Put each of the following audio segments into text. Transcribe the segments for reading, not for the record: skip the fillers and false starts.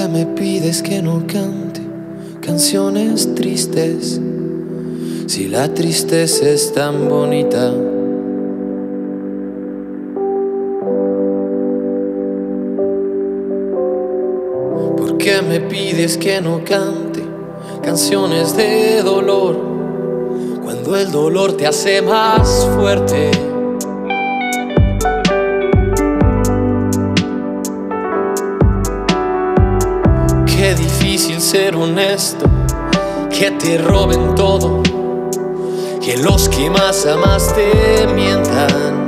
me pides que no cante canciones tristes si la tristeza es tan bonita? ¿Por qué me pides que no cante canciones de dolor cuando el dolor te hace más fuerte? Qué difícil ser honesto, que te roben todo, que los que más amas te mientan.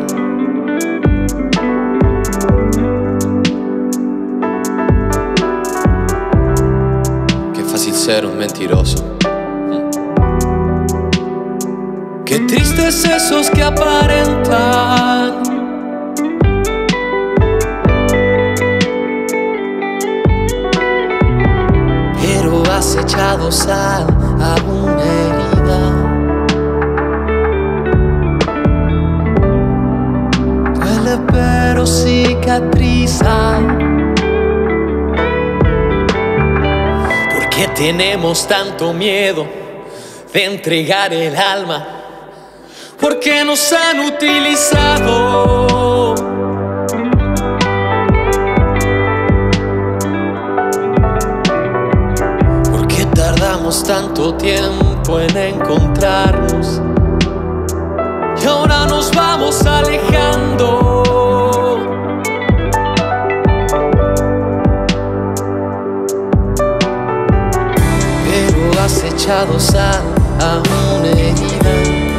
Qué fácil ser un mentiroso. Qué tristes esos que aparentan. Has echado sal a una herida. Duele pero cicatriza. ¿Por qué tenemos tanto miedo de entregar el alma? ¿Por qué nos han utilizado? Tanto tiempo en encontrarnos y ahora nos vamos alejando. Pero has echado sal a una herida.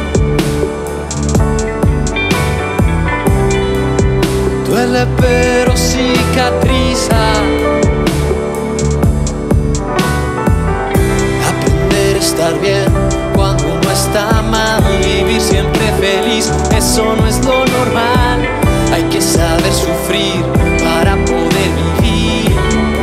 Duele pero cicatriza. Estar bien cuando no está mal, vivir siempre feliz, eso no es lo normal. Hay que saber sufrir para poder vivir.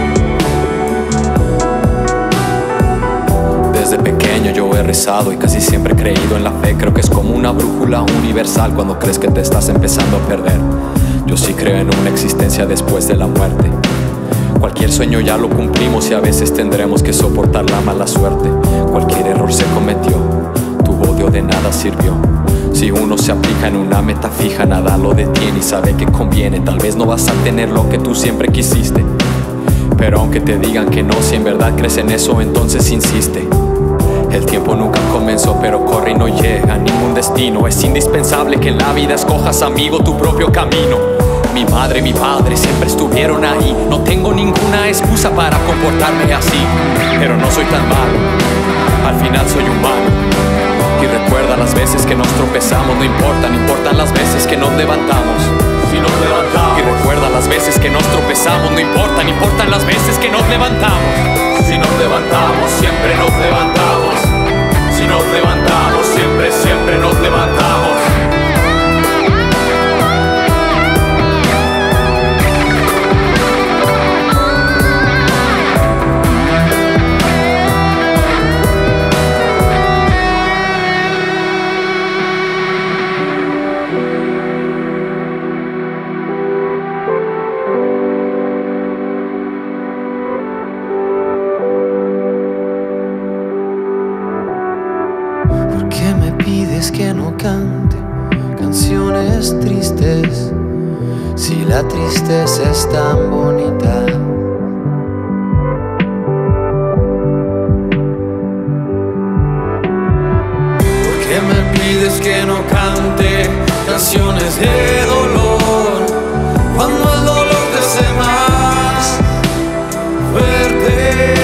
Desde pequeño yo he rezado y casi siempre he creído en la fe. Creo que es como una brújula universal cuando crees que te estás empezando a perder. Yo sí creo en una existencia después de la muerte. Cualquier sueño ya lo cumplimos y a veces tendremos que soportar la mala suerte. Cualquier error se cometió, tu odio de nada sirvió. Si uno se aplica en una meta fija, nada lo detiene y sabe que conviene. Tal vez no vas a tener lo que tú siempre quisiste, pero aunque te digan que no, si en verdad crees en eso, entonces insiste. El tiempo nunca comenzó, pero corre y no llega a ningún destino. Es indispensable que en la vida escojas, amigo, tu propio camino. Mi madre y mi padre siempre estuvieron ahí. No tengo ninguna excusa para comportarme así, pero no soy tan malo, al final soy humano. Y recuerda las veces que nos tropezamos, no importan, importan las veces que nos levantamos. Si nos levantamos. Y recuerda las veces que nos tropezamos, no importan, importan las veces que nos levantamos. Si nos levantamos, siempre nos levantamos. Si nos levantamos, siempre, siempre nos levantamos. Que no cante canciones tristes si la tristeza es tan bonita. ¿Por qué me pides que no cante canciones de dolor cuando el dolor te hace más fuerte?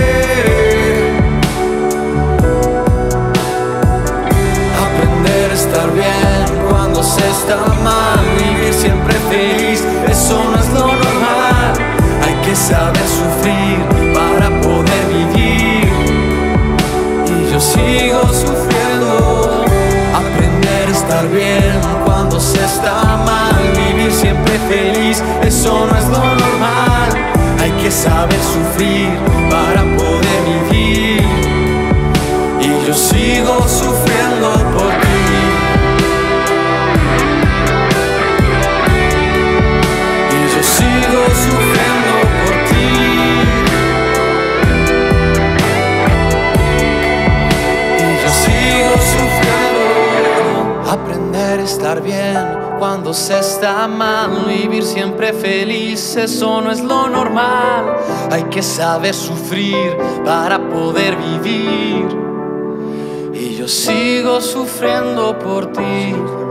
Estar bien cuando se está mal, vivir siempre feliz, eso no es lo normal. Hay que saber sufrir para poder vivir. Y yo sigo sufriendo. Aprender a estar bien cuando se está mal, vivir siempre feliz, eso no es lo normal. Hay que saber sufrir para poder vivir. Y yo sigo sufriendo por ti. Sigo sufriendo por ti. se está mal, vivir siempre feliz, eso no es lo normal. Hay que saber sufrir para poder vivir. Y yo sigo sufriendo por ti.